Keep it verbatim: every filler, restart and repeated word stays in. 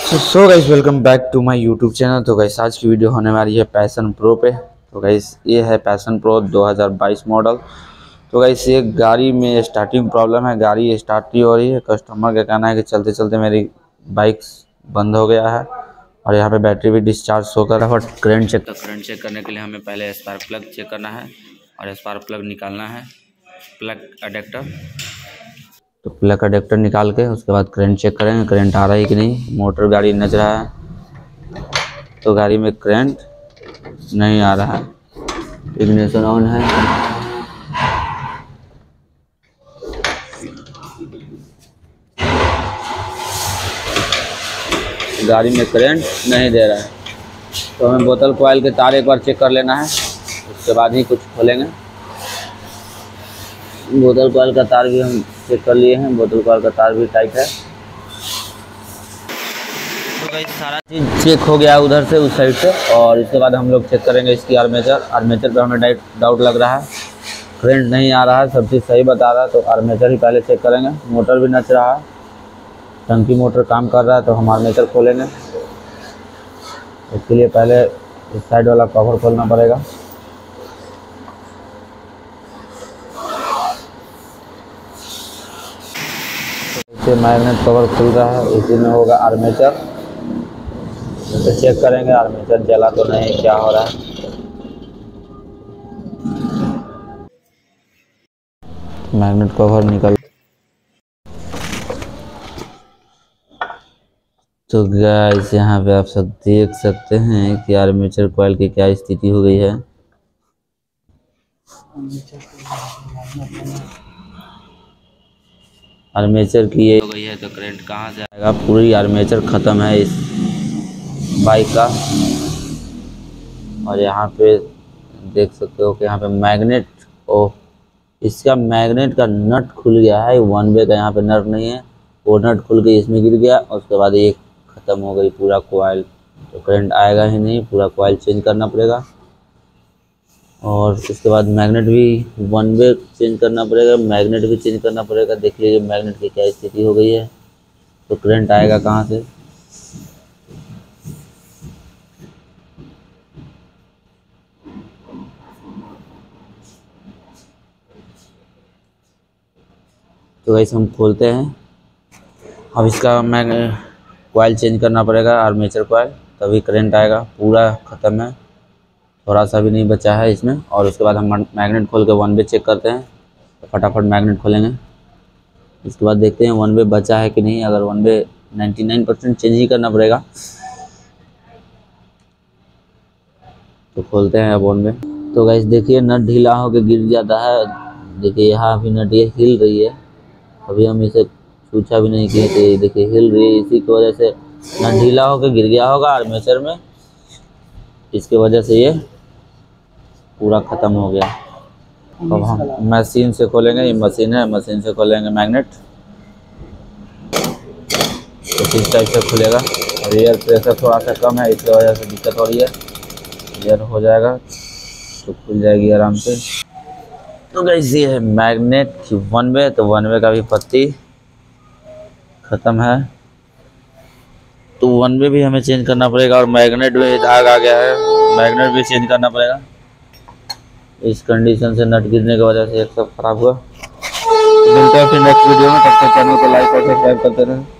So guys welcome back to my YouTube channel. तो guys आज की वीडियो होने वाली है पैशन प्रो पे। तो गाइस ये है पैशन प्रो दो हज़ार बाईस मॉडल। तो गाइस ये गाड़ी में स्टार्टिंग प्रॉब्लम है, गाड़ी स्टार्ट नहीं हो रही है। कस्टमर का कहना है कि चलते चलते मेरी बाइक बंद हो गया है और यहाँ पे बैटरी भी डिस्चार्ज होकर है। करंट चेक करंट चेक करने के लिए हमें पहले स्पार्क प्लग चेक करना है और स्पार्क प्लग निकालना है, प्लग अडेप्टर। तो प्लग अडेप्टर निकाल के उसके बाद करंट चेक करेंगे, करंट आ रहा है कि नहीं। मोटर गाड़ी नच रहा है तो गाड़ी में करंट नहीं आ रहा है। इग्निशन ऑन है, गाड़ी में करंट नहीं दे रहा है। तो हमें बोतल कॉइल के तार एक बार चेक कर लेना है, उसके बाद ही कुछ खोलेंगे। बोतल कॉइल का तार भी हम चेक कर लिए हैं, बोतल कॉइल का तार भी टाइट है। तो गाइस सारा चीज़ चेक हो गया उधर से, उस साइड से। और इसके बाद हम लोग चेक करेंगे इसकी आर्मेचर। आर्मेचर पे हमें डाउट लग रहा है, करंट नहीं आ रहा है, सब चीज़ सही बता रहा है। तो आर्मेचर ही पहले चेक करेंगे। मोटर भी नच रहा है, टंकी मोटर काम कर रहा है, तो हम आर्मेचर खोलेंगे। इसके लिए पहले इस साइड वाला कवर खोलना पड़ेगा। इसे मैग्नेट कवर खुल रहा है, इसी में होगा आर्मेचर। तो चेक करेंगे आर्मेचर जला तो नहीं, क्या हो रहा है। मैग्नेट कवर निकल। तो गाइस यहाँ पे आप सब देख सकते हैं कि आर्मेचर कॉइल की क्या स्थिति हो गई है। आर्मेचर की ये हो गई है, तो करंट कहाँ से आएगा। पूरी आर्मेचर ख़त्म है इस बाइक का। और यहाँ पे देख सकते हो कि यहाँ पे मैग्नेट, ओ इसका मैग्नेट का नट खुल गया है। वन वे का यहाँ पे नट नहीं है, वो नट खुल के इसमें गिर गया। और उसके बाद ये ख़त्म हो गई पूरा कॉइल। तो करंट आएगा ही नहीं, पूरा कॉइल चेंज करना पड़ेगा। और इसके बाद मैग्नेट भी वन वे चेंज करना पड़ेगा, मैग्नेट भी चेंज करना पड़ेगा। देख लीजिए मैग्नेट की क्या स्थिति हो गई है। तो करंट आएगा कहाँ से। तो वैसे हम खोलते हैं। अब इसका मैग कॉइल चेंज करना पड़ेगा, आर्मेचर कॉइल, तभी करंट आएगा। पूरा ख़त्म है, थोड़ा सा भी नहीं बचा है इसमें। और उसके बाद हम मैग्नेट खोल के वन वे चेक करते हैं। तो फटाफट मैग्नेट खोलेंगे, इसके बाद देखते हैं वन वे बचा है कि नहीं। अगर वन वे निन्यानवे परसेंट चेंज ही करना पड़ेगा। तो खोलते हैं अब वन वे। तो गाइस देखिए नट ढीला होकर गिर जाता है। देखिए यहाँ भी नट ये हिल रही है, अभी हम इसे छूछा भी नहीं किए थे। देखिए हिल रही है, इसी की वजह से नट ढीला होकर गिर गया होगा आर्मेचर में, इसके वजह से ये पूरा ख़त्म हो गया। अब हम मशीन से खोलेंगे, ये मशीन है, मशीन से खोलेंगे मैग्नेट। तो इस टाइप से खुलेगा। और एयर प्रेशर थोड़ा सा कम है, इसकी वजह से दिक्कत हो रही है। एयर हो जाएगा तो खुल जाएगी आराम से। तो गाइस ये है मैग्नेट की वन वे। तो वन वे का भी पत्ती ख़त्म है, तो वन वे भी हमें चेंज करना पड़ेगा। और मैग्नेट में दाग आ गया है, मैग्नेट भी चेंज करना पड़ेगा। इस कंडीशन से नट गिरने की वजह से एक सब खराब हुआ। मिलते हैं फिर नेक्स्ट वीडियो में, तब तक चैनल को लाइक और सब्सक्राइब करते रहें।